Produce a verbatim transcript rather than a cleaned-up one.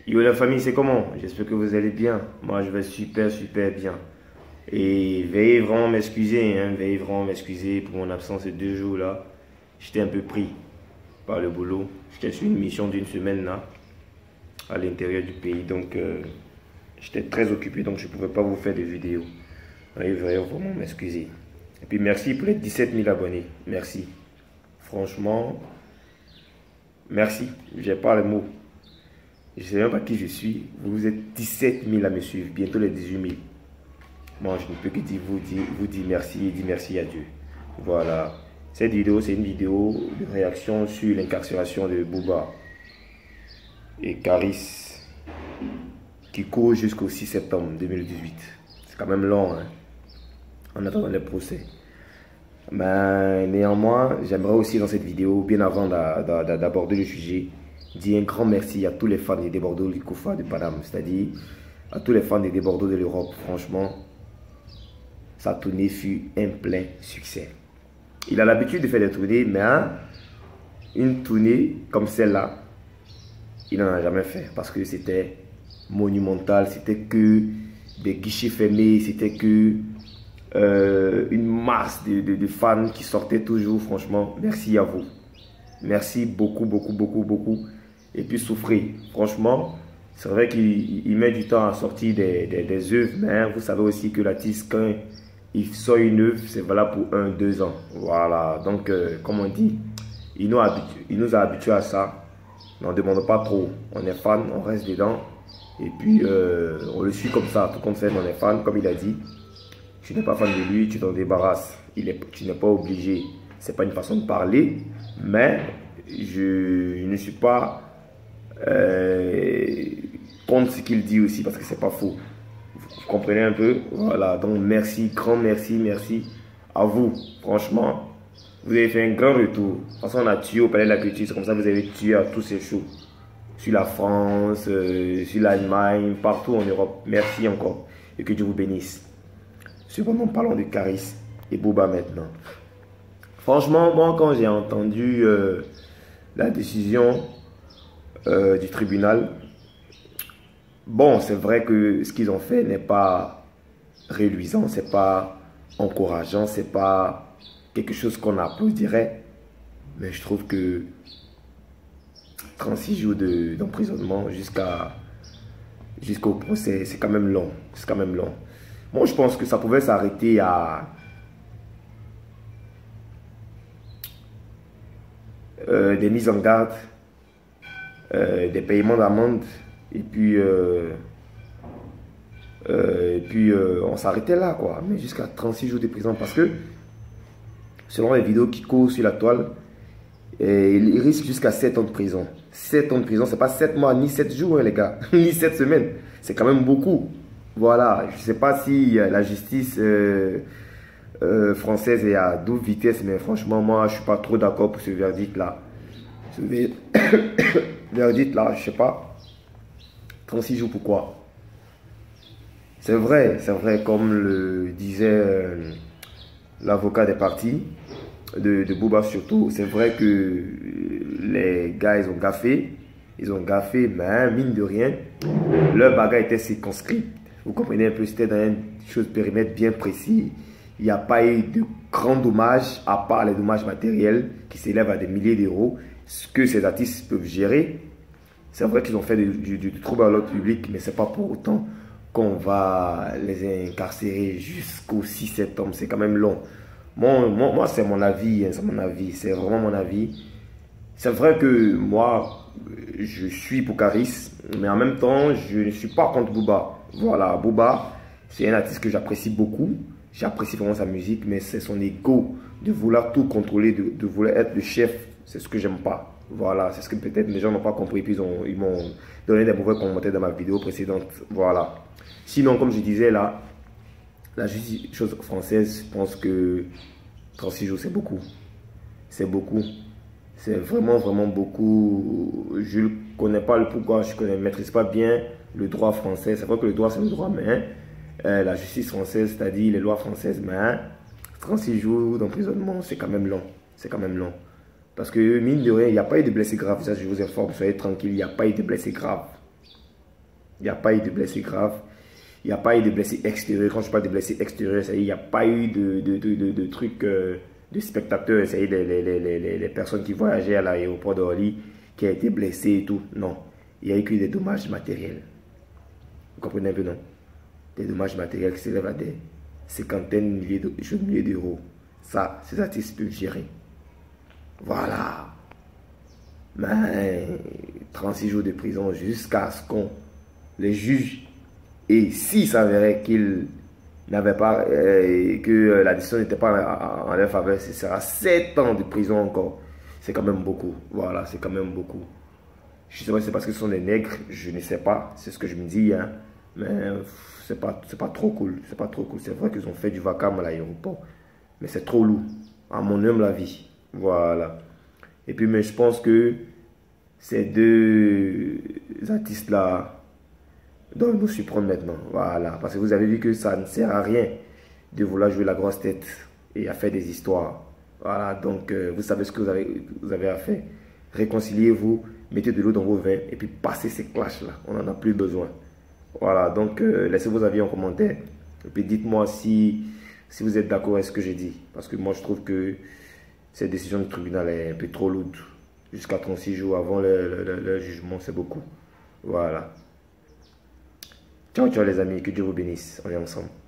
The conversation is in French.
Yo la famille, c'est comment? J'espère que vous allez bien. Moi, je vais super, super bien. Et veuillez vraiment m'excuser, hein, veuillez vraiment m'excuser pour mon absence ces deux jours-là. J'étais un peu pris par le boulot. J'étais sur une mission d'une semaine là, à l'intérieur du pays. Donc, euh, j'étais très occupé, donc je ne pouvais pas vous faire de vidéos. Veuillez veuillez vraiment m'excuser. Et puis, merci pour les dix-sept mille abonnés. Merci. Franchement, merci. J'ai pas le mot. Je ne sais même pas qui je suis. Vous êtes dix-sept mille à me suivre, bientôt les dix-huit mille. Moi, je ne peux que dire, vous, dire, vous dire merci et dire merci à Dieu. Voilà. Cette vidéo, c'est une vidéo de réaction sur l'incarcération de Booba et Caris qui court jusqu'au six septembre deux mille dix-huit. C'est quand même long, hein, en attendant le procès. Mais néanmoins, j'aimerais aussi dans cette vidéo, bien avant d'aborder le sujet, dire un grand merci à tous les fans des Bordeaux du Koufa de Paname, c'est-à-dire à tous les fans des Bordeaux de l'Europe. Franchement, sa tournée fut un plein succès. Il a l'habitude de faire des tournées, mais hein, une tournée comme celle-là, il n'en a jamais fait parce que c'était monumental, c'était que des guichets fermés, c'était que euh, une masse de, de, de fans qui sortaient toujours. Franchement, merci à vous. Merci beaucoup, beaucoup, beaucoup, beaucoup. Et puis souffrez. Franchement, c'est vrai qu'il met du temps à sortir des, des, des œuvres, mais vous savez aussi que l'artiste, quand il sort une œuvre, c'est valable pour un, deux ans. Voilà. Donc, euh, comme on dit, il nous, habitue, il nous a habitués à ça. N'en demande pas trop. On est fan, on reste dedans. Et puis, euh, on le suit comme ça. Tout compte fait, on est fan, comme il a dit. Tu n'es pas fan de lui, tu t'en débarrasses. Il est, tu n'es pas obligé. C'est pas une façon de parler, mais je, je ne suis pas euh, contre ce qu'il dit aussi, parce que c'est pas faux. Vous comprenez un peu? Voilà, donc merci, grand merci, merci à vous. Franchement, vous avez fait un grand retour. De toute façon, on a tué au Palais de la Culture, c'est comme ça que vous avez tué à tous ces shows. Sur la France, euh, sur l'Allemagne, partout en Europe. Merci encore et que Dieu vous bénisse. Cependant, parlons de Caris et Booba maintenant. Franchement, moi, quand j'ai entendu euh, la décision euh, du tribunal, bon, c'est vrai que ce qu'ils ont fait n'est pas réluisant, c'est pas encourageant, c'est pas quelque chose qu'on applaudirait, mais je trouve que trente-six jours d'emprisonnement jusqu'à jusqu'au procès, c'est quand même long, c'est quand même long. Moi, je pense que ça pouvait s'arrêter à Euh, des mises en garde, euh, des paiements d'amende, et puis, euh, euh, et puis euh, on s'arrêtait là, quoi. Mais jusqu'à trente-six jours de prison, parce que selon les vidéos qui courent sur la toile, et il risque jusqu'à sept ans de prison. sept ans de prison, c'est pas sept mois, ni sept jours, hein, les gars, ni sept semaines. C'est quand même beaucoup. Voilà, je sais pas si la justice euh, Euh, française est à double vitesse, mais franchement, moi, je suis pas trop d'accord pour ce verdict-là. Ce verdict-là, je sais pas. trente-six jours, pourquoi? C'est vrai, c'est vrai, comme le disait euh, l'avocat des partis, de, de Booba surtout, c'est vrai que les gars, ils ont gaffé. Ils ont gaffé, mais mine de rien, leur bagarre était circonscrit. Vous comprenez un peu, c'était dans une chose périmètre bien précis. Il n'y a pas eu de grands dommages, à part les dommages matériels qui s'élèvent à des milliers d'euros, ce que ces artistes peuvent gérer. C'est vrai qu'ils ont fait du, du, du trouble à l'ordre public, mais ce n'est pas pour autant qu'on va les incarcérer jusqu'au six septembre. C'est quand même long. Moi, moi, moi c'est mon avis, hein, c'est mon avis, c'est vraiment mon avis. C'est vrai que moi, je suis pour Caris, mais en même temps, je ne suis pas contre Booba. Voilà, Booba, c'est un artiste que j'apprécie beaucoup. J'apprécie vraiment sa musique, mais c'est son ego de vouloir tout contrôler, de, de vouloir être le chef. C'est ce que j'aime pas. Voilà, c'est ce que peut-être les gens n'ont pas compris. Puis ils m'ont donné des mauvais commentaires dans ma vidéo précédente. Voilà. Sinon, comme je disais là, la justice chose française, je pense que trente-six jours, c'est beaucoup. C'est beaucoup. C'est vraiment, vraiment beaucoup. Je ne connais pas le pourquoi, je ne maîtrise pas bien le droit français. C'est vrai que le droit, c'est le droit, mais Euh, la justice française, c'est-à-dire les lois françaises, mais hein, trente-six jours d'emprisonnement, c'est quand même long. C'est quand même long. Parce que, mine de rien, il n'y a pas eu de blessés graves. Ça, je vous informe, soyez tranquille, il n'y a pas eu de blessés graves. Il n'y a pas eu de blessés graves. Il n'y a pas eu de blessés extérieurs. Quand je parle de blessés extérieurs, il n'y a pas eu de, de, de, de, de trucs euh, de spectateurs, c'est-à-dire les, les, les, les, les personnes qui voyageaient à l'aéroport d'Orly qui a été blessées et tout. Non, il y a eu que des dommages matériels. Vous comprenez un peu, non? Des dommages matériels qui s'élèvent à des cinquantaines de milliers d'euros. Ça, ces artistes peuvent gérer. Voilà. Mais trente-six jours de prison jusqu'à ce qu'on les juge. Et s'il s'avérait qu'ils n'avaient pas, euh, que la décision n'était pas en, en leur faveur, ce sera sept ans de prison encore. C'est quand même beaucoup. Voilà, c'est quand même beaucoup. Je sais pas si c'est parce que ce sont des nègres, je ne sais pas. C'est ce que je me dis, hein. Mais c'est pas, c'est pas trop cool. C'est pas trop cool. C'est vrai qu'ils ont fait du vacarme à l'aéroport. Mais c'est trop lourd. À mon humble avis. Voilà. Et puis, mais je pense que ces deux artistes-là doivent nous surprendre maintenant. Voilà. Parce que vous avez vu que ça ne sert à rien de vouloir jouer la grosse tête et à faire des histoires. Voilà. Donc, euh, vous savez ce que vous avez, vous avez à faire. Réconciliez-vous, mettez de l'eau dans vos vins et puis passez ces clashs-là. On n'en a plus besoin. Voilà. Donc, euh, laissez vos avis en commentaire. Et puis, dites-moi si, si vous êtes d'accord avec ce que j'ai dit. Parce que moi, je trouve que cette décision du tribunal est un peu trop lourde. Jusqu'à trente-six jours avant le, le, le jugement, c'est beaucoup. Voilà. Ciao, ciao les amis, que Dieu vous bénisse. On est ensemble.